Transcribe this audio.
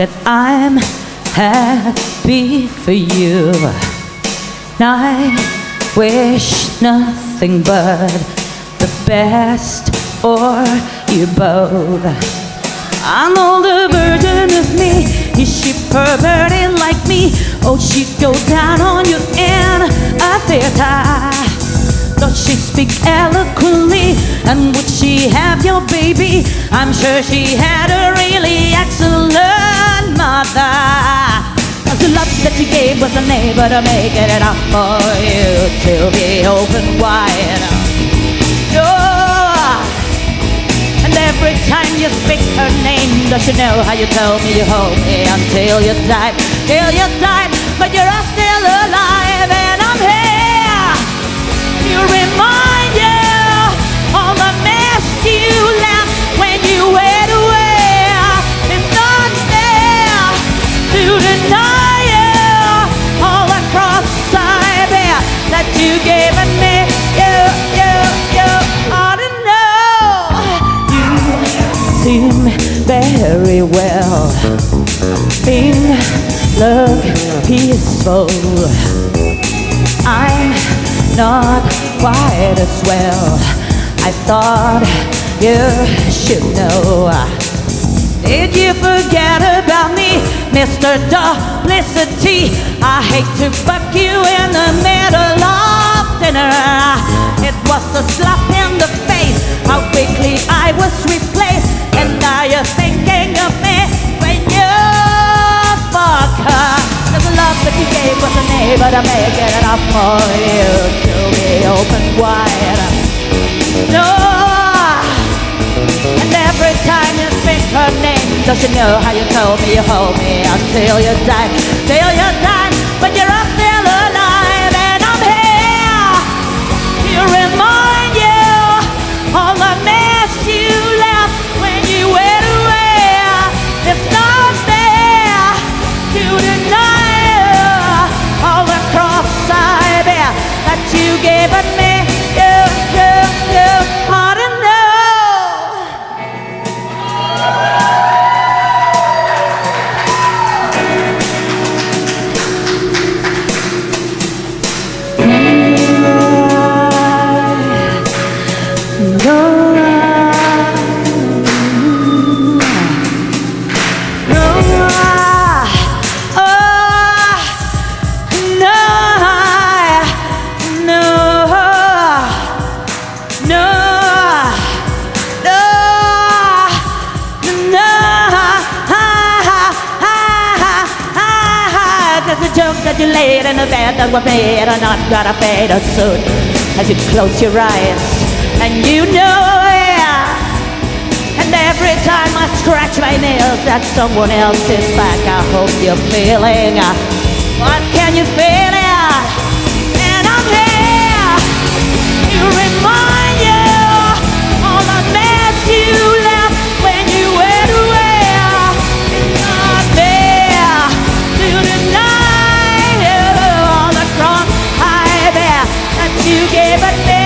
that I'm happy for you. I wish nothing but the best for you both. I know the version of me, is she perverted like me? Oh, she'd go down on you in a theater. Does she speak eloquently? And would she have your baby? I'm sure she had a really excellent mother. Cause the love that she gave was unable to make it enough for you to be open wide. Oh, and every time you speak her name, does she know how you told me you hold me until you died? Till you died, but you're still alive, and I'm here to remind you all the mess you left when you went away. It's not fair to deny you all the cross I bear that you gave me. You ought to know you seem very well. Things look peaceful. I'm not quite as well. I thought you should know. Did you forget about me, Mr. Duplicity? I hate to buck you in the middle of dinner. It was a slap in the face, how quickly I was replaced. And now you're thinking of me when you fuck her. The love that you gave wasn't able to make it enough for you to be open wide. No, and every time you speak her name, does she know how you told me you hold me until you died? Till you died, but you're still alive, and I'm here to remind you all the mess you left when you went away. It's not fair to deny all the cross I bear that you gave me. You ought to know. That you laid in the bed that was made or not gonna fade soon as you close your eyes and you know, yeah. And every time I scratch my nails at someone else's back, I hope you're feeling what can you feel it? And I'm here to remind you all the mess you left when you went away. It's not fair to deny you gave it me.